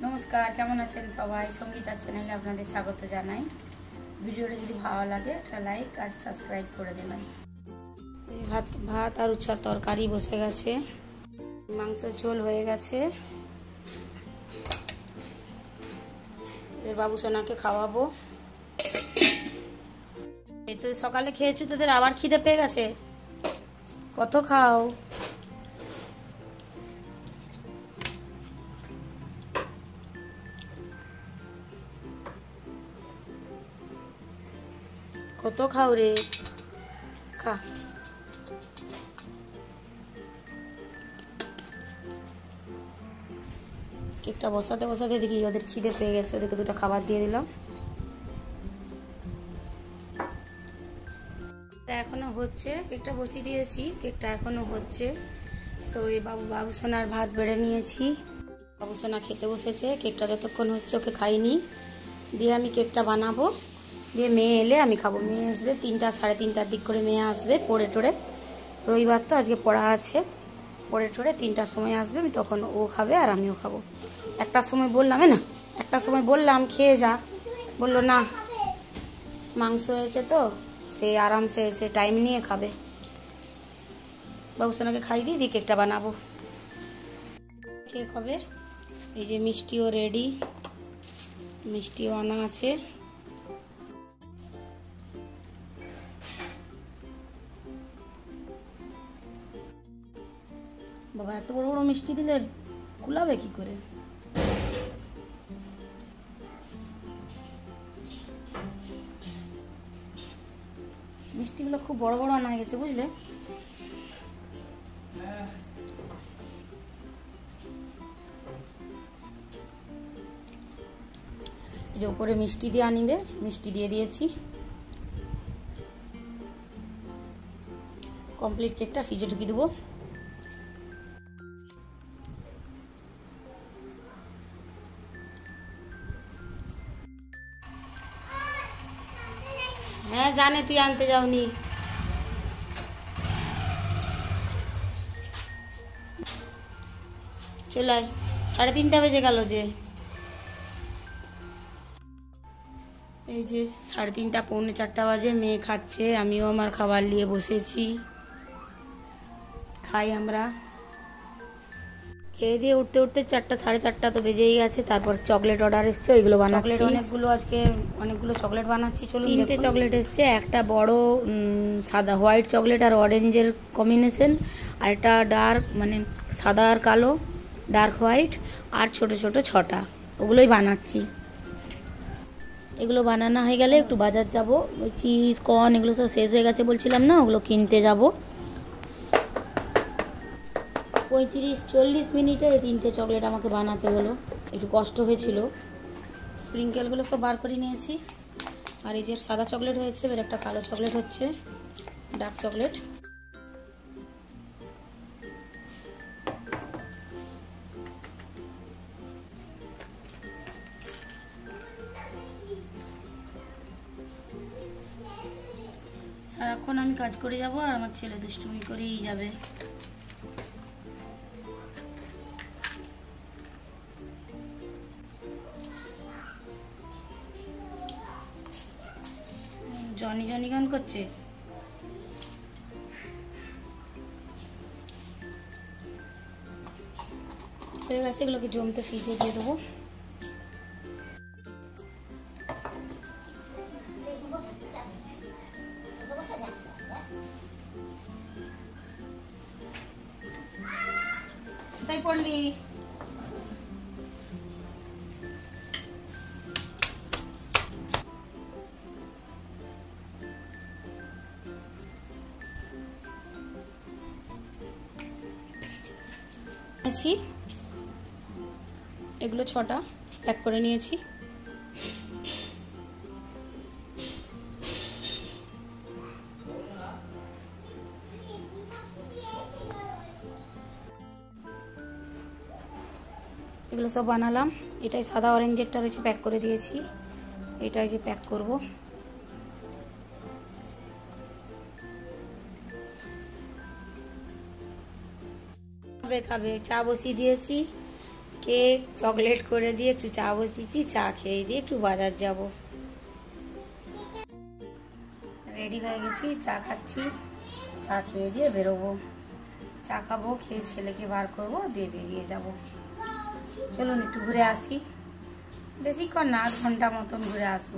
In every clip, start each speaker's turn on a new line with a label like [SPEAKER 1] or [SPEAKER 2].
[SPEAKER 1] নমস্কার, কেমন আছেন সবাই? সঙ্গীতা চ্যানেলে আপনাদের স্বাগত জানাই। ভিডিওটা যদি ভালো লাগে একটা লাইক আর সাবস্ক্রাইব করে দেবেন। ভাত আর উচ্ছার তরকারি বসে গেছে, মাংসের ঝোল হয়ে গেছে। এর বাবু সোনাকে খাওয়াবো। এই তো সকালে খেয়েছো, তোদের আবার খিদে পেয়ে গেছে? কত খাও? কত খাও রে? খা। কেকটা বসাতে বসাতে দেখি ওদের খিদে পেয়ে গেছে, ওদেরকে দুটো খাবার দিয়ে দিলাম। এখনো হচ্ছে, কেকটা বসিয়ে দিয়েছি, কেকটা এখনো হচ্ছে। তো এই বাবু সোনার ভাত বেড়ে নিয়েছি, বাবু সোনা খেতে বসেছে। কেকটা যতক্ষণ হচ্ছে ওকে খাইনি, দিয়ে আমি কেকটা বানাবো, দিয়ে মেয়ে এলে আমি খাবো। মেয়ে আসবে 3টা সাড়ে 3টার দিক করে, মেয়ে আসবে পড়ে টোড়ে। রবিবার তো আজকে পড়া আছে, পড়ে টোড়ে 3টার সময় আসবে, আমি তখন ও খাবে আর আমিও খাবো। 1টার সময় বললাম, না 1টার সময় বললাম খেয়ে যা, বললো না মাংস হয়েছে তো সে আরামসে এসে টাইম নিয়ে খাবে। বাবু সোনাকে খাইয়ে দিয়ে কেকটা বানাবো। কেক হবে, এই যে মিষ্টিও রেডি, মিষ্টিও আনা আছে। বাবা এত বড় বড় মিষ্টি দিলে কুলাবে কি করে? মিষ্টিগুলো খুব বড় বড় আনা হয়ে গেছে, বুঝলে? যে উপরে মিষ্টি দিয়ে আনিবে, মিষ্টি দিয়ে দিয়েছি। কমপ্লিট কেকটা ফ্রিজে ঢুকিয়ে দেবো। হ্যাঁ জানে, তুই আনতে যাওনি। চলে 3:30 বেজে গেল যে। এই যে 3:30 পৌনে 4টা বাজে, মেয়ে খাচ্ছে, আমিও আমার খাবার নিয়ে বসেছি, খাই আমরা। খেয়ে দিয়ে উঠতে উঠতে 4টা সাড়ে 4টা তো বেজেই গেছে। তারপর চকলেট অর্ডার এসছে, ওইগুলো বানাচ্ছি। অনেকগুলো চকলেট বানাচ্ছি। চলুন, 3টে চকলেট এসছে, একটা বড় সাদা হোয়াইট চকলেট আর অরেঞ্জের কম্বিনেশন, আর একটা ডার্ক মানে সাদা আর কালো ডার্ক হোয়াইট, আর ছোট ছোট 6টা, ওগুলোই বানাচ্ছি। এগুলো বানানো হয়ে গেলে একটু বাজার যাব, ওই চিজ কর্ন এগুলো সব শেষ হয়ে গেছে বলছিলাম না, ওগুলো কিনতে যাব। 35-40 মিনিটে এই 3টে চকলেট আমাকে বানাতে হলো, একটু কষ্ট হয়েছিল। স্প্রিঙ্কেলগুলো সব বার করে নিয়েছি, আর এই যে সাদা চকলেট হয়েছে, এবার একটা কালো চকলেট হচ্ছে, ডার্ক চকলেট। সারাক্ষণ আমি কাজ করে যাব আর আমার ছেলে দুষ্টুমি করেই যাবে। জনি গান করছে। হয়ে গেছে, এগুলোকে জমতে ফ্রিজে দিয়ে দেবো। কোথায় পড়লি? এগুলো 6টা প্যাক করে নিয়েছি। এগুলো সব বানালাম। এটাই সাদা অরেঞ্জেরটা রয়েছে, প্যাক করে দিয়েছি। এটাই যে প্যাক করব। খাবে চা বসিয়ে দিয়েছি, কেক চকলেট করে দিয়ে একটু চা বসিয়েছি, চা খেয়ে দিয়ে একটু বাজার যাব। রেডি হয়ে গেছি, চা খাচ্ছি, চা খেয়ে দিয়ে বেরোবো। চা খাবো, খেয়ে ছেলেকে বার করবো, দিয়ে বেরিয়ে যাব। চলুন একটু ঘুরে আসি, বেশিক্ষণ না, 8 ঘন্টা মতন ঘুরে আসবো।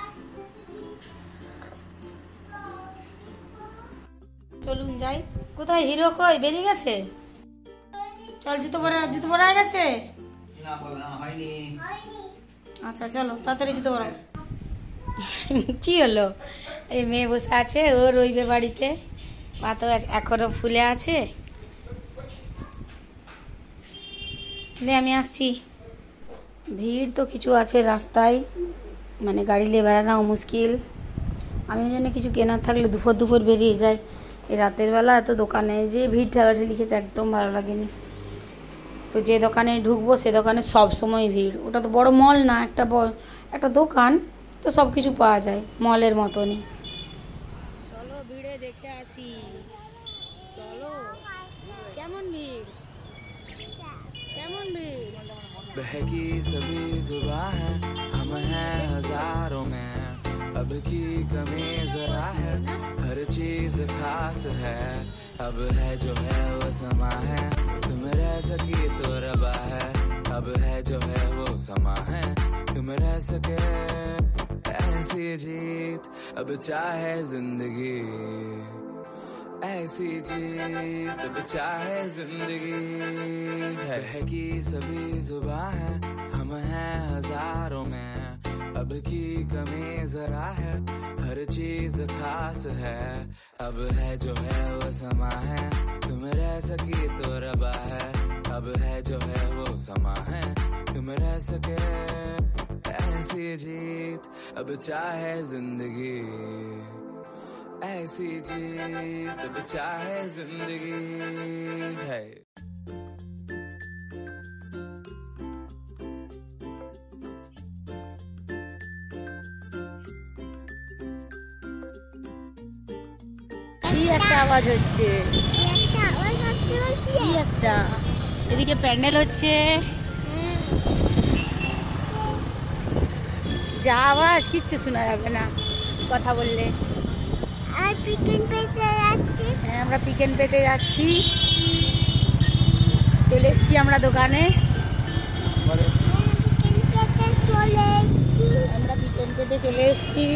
[SPEAKER 1] চলুন যাই। কোথায় হিরো, কই বেরিয়ে গেছে? চল, জুতো পরা গেছে। আচ্ছা চলো তাড়াতাড়ি জুতো পরা। কি হলো? এই মেয়ে বসে আছে, ও রইবে বাড়িতে, পা তো এখনো ফুলে আছে। আমি আসছি। ভিড় তো কিছু আছে রাস্তায়, মানে গাড়ি নিয়ে বেড়ানো মুশকিল। আমি জন্য কিছু কেনার থাকলে দুপুর বেরিয়ে যায়। এই রাতের বেলা এত দোকানে যে ভিড় ঠেলাঠেলি খেতে একদম ভালো লাগেনি। তো যে দোকানে ঢুকবো সে দোকানে সব সময় ভিড়। ওটা তো বড় মল না, একটা দোকান, তো সব কিছু পাওয়া যায় মলের মতনই। চলো ভিড়ে দেখে আসি। চলো, কেমন ভিড়, কেমন ভিড়।
[SPEAKER 2] बहकी सभी जुबां है, हम हैं हजारों में, अब की कमी जरा है, हर चीज खास है, अब है जो है वो समा है, तुम रह सकी तो रबा है, अब है जो है वो समा है, तुम रह सके ऐसी जीत, अब चाहे जिंदगी ऐसी जीत, अब चाहे जिंदगी। बहकी सभी जुबां है, हम हैं हजारों में, अब की कमी जरा है, हर चीज खास है, अब है जो है वो समा है, तुम रह सकी तो रबा है, अब है जो है वो समा है, तुम रह सके ऐसी जीत, अब चाहे जिंदगी ऐसी जीत, अब चाहे जिंदगी है।
[SPEAKER 1] কি একটা আওয়াজ হচ্ছে, কি একটা, এদিকে প্যান্ডেল হচ্ছে, যা আওয়াজ কিচ্ছু শোনা যাবে না কথা বললে। হ্যাঁ, আমরা পিকেন পেতে যাচ্ছি, চলে এসছি আমরা দোকানে। আমরা পিকেন পেতে চলে এসছি।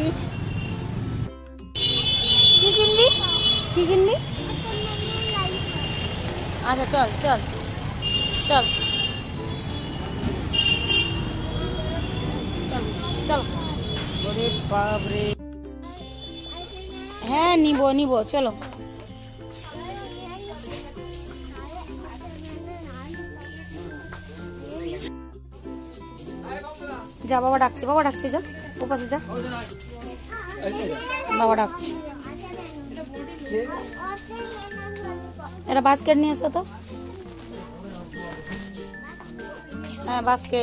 [SPEAKER 1] কি কিনবি, কি কিনবি? আচ্ছা চল চল চল চল। ওরে বাপরে, হ্যাঁ নিব চলো। যা, বাবা ডাকছে, যা ও পাশে যা, বাবা ডাকছে। এটা বাস্কেট নিয়ে এসো তো। হ্যাঁ বাস্কেট।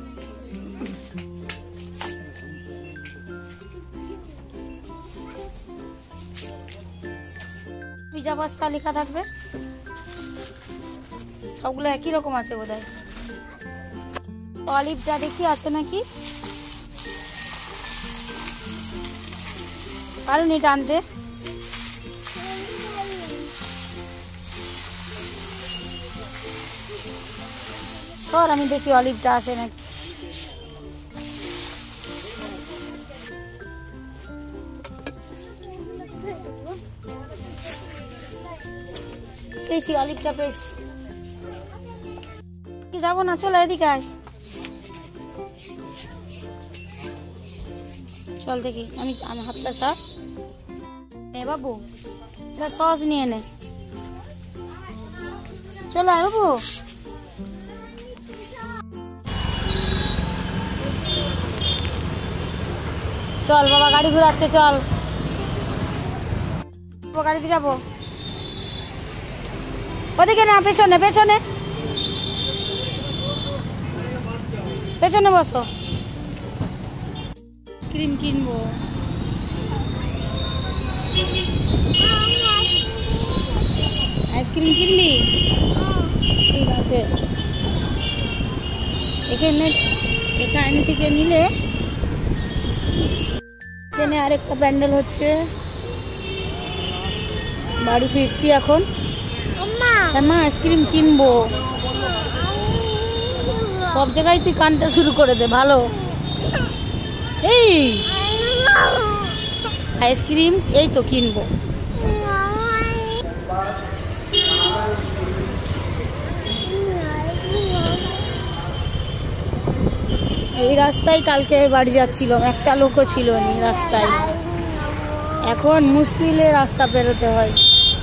[SPEAKER 1] পিজা পাস্তা লেখা থাকবে, সবগুলো একই রকম আছে বোধহয়। অলিভটা দেখি আছে নাকি, পারুনি টানতে। সর, আমি দেখি অলিভটা আছে নাকি। পেয়েছি, অলিভটা পেয়েছি। কি যাবো না, চলো এদিকে আয়, চল দেখি। আমি হাতটা ছাড় নে বাবু, এটা সস নিয়ে নে, চলো আয় বাবু। চল বাবা, গাড়ি ঘুরাচ্ছে, চল গাড়িতে যাবো। ওদিকে না, পেছনে পেছনে পেছনে বসো। আইসক্রিম কিনবো, আইসক্রিম কিনবি? ঠিক আছে এখান থেকে নিলে এখানে আরেকটা প্যান্ডেল হচ্ছে। বাড়ি ফিরছি এখন। মা আইসক্রিম কিনবো। সব জায়গায় তুই কানতে শুরু করে দে। ভালো এই আইসক্রিম এই তো কিনবো। এই রাস্তায় কালকে বাড়ি যাচ্ছিলাম, একটা লোকও ছিল না রাস্তায়। এখন মুশকিলে রাস্তা পেরোতে হয়।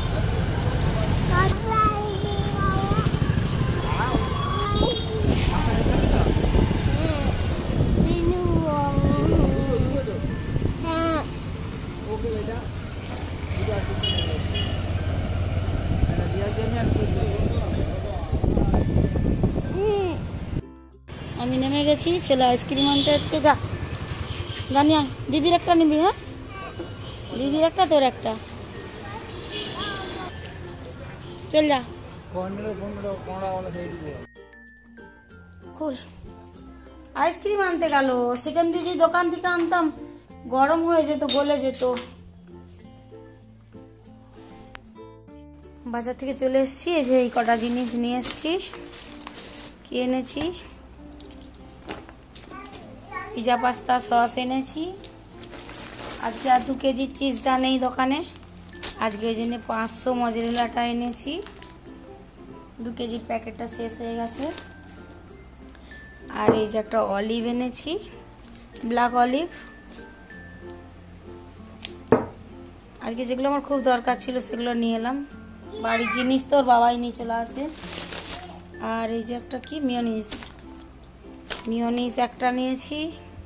[SPEAKER 1] আমি নেমে গেছি, ছেলে আইসক্রিম আনতে যাচ্ছে। যা জানিয়া দিদির একটা নিবি? হ্যাঁ দিদির একটা, তোর একটা। চল যা। আইসক্রিম আনতে গেল। সেখান দিয়ে দোকান থেকে আনতাম গরম হয়ে যেত, গলে যেত। বাজার থেকে চলে এসেছি। এই যে এই কটা জিনিস নিয়ে এসেছি। কি এনেছি? পিজা পাস্তা সস এনেছি। আজকে আর 2 কেজি চিজটা নেই দোকানে, আজকে ওই জন্য 500 মজরেলাটা এনেছি। 2 কেজির প্যাকেটটা শেষ হয়ে গেছে। আর এই যে একটা অলিভ এনেছি, ব্ল্যাক অলিভ। আজকে যেগুলো আমার খুব দরকার ছিল সেগুলো নিয়ে এলাম। বাড়ির জিনিস তো ওর বাবাই নিয়ে চলে আসে। আর এই যে একটা কি মিওনিস একটা নিয়েছি।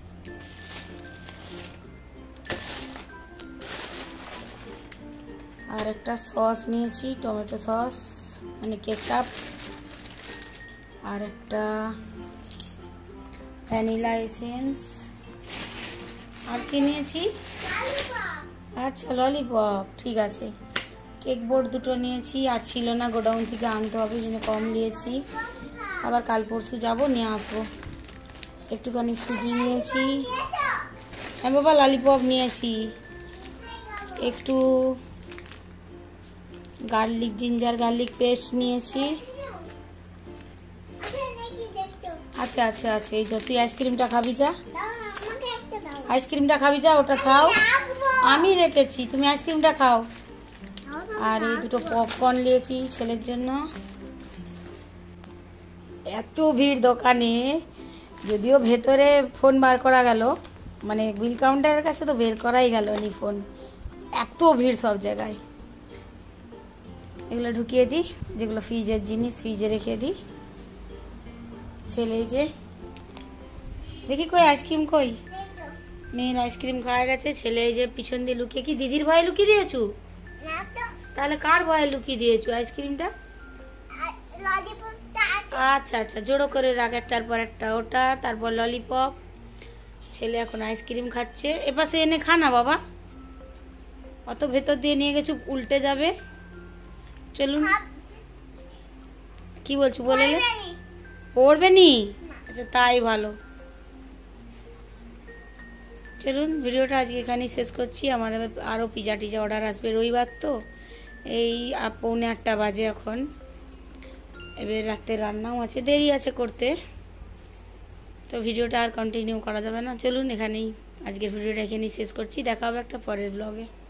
[SPEAKER 1] আর একটা সস নিয়েছি, টমেটো সস মানে কেচাপ। আর একটা ভ্যানিলা এসেন্স। আর কি নিয়েছি? আচ্ছা ললিপপ, ঠিক আছে। কেক বোর্ড 2টো নিয়েছি। আর ছিল না, গোডাউন থেকে আনতে হবে, জন্য কম নিয়েছি। আবার কাল পরশু যাব, নিয়ে আসবো। একটুখানি সুজি নিয়েছি। হ্যাঁ বাবা ললিপপ নিয়েছি। একটু জিঞ্জার গার্লিক পেস্ট নিয়েছি। আচ্ছা আচ্ছা আচ্ছা, এই যে তুই আইসক্রিমটা খাবি যা। আইসক্রিমটা খাবি যা, ওটা খাও। আমি রেখেছি, তুমি আইসক্রিমটা খাও। আর এই 2টো পপকর্ন নিয়েছি ছেলের জন্য। এত ভিড় দোকানে, যদিও ভেতরে ফোন বার করা গেল, মানে বিল কাউন্টারের কাছে তো বের করাই গেল নি ফোন। এত ভিড় সব জায়গায়। এগুলো ঢুকিয়ে দিই, যেগুলো ফ্রিজের জিনিস ফ্রিজে রেখে দিই। ছেলে যে দেখি কই আইসক্রিম কই, মেয়ের আইসক্রিম খাওয়া গেছে। ছেলে এই যে পিছন দিয়ে লুকিয়ে, কি দিদির ভয়ে লুকিয়ে দিয়েছু? তাহলে কার ভয়ে লুকিয়ে দিয়েছু আইসক্রিমটা? আচ্ছা আচ্ছা, জোড়ো করে রাখ, একটার পর একটা। ওটা, তারপর ললিপপ। ছেলে এখন আইসক্রিম খাচ্ছে। এপাশে এনে খা না বাবা, অত ভেতর দিয়ে নিয়ে গেছু, উল্টে যাবে। চলুন, কি বলছো? বলে পড়বে নি? আচ্ছা তাই ভালো। চলুন, ভিডিওটা আজকে এখানেই শেষ করছি। আমার আরও পিজা টিজা অর্ডার আসবে, রবিবার তো। এই 7:45 বাজে এখন। এবার রাতে রান্নাও আছে, দেরি আছে করতে, তো ভিডিওটা আর কন্টিনিউ করা যাবে না। চলুন, এখানেই আজকের ভিডিওটা এখানেই শেষ করছি। দেখা হবে একটা পরের ব্লগে।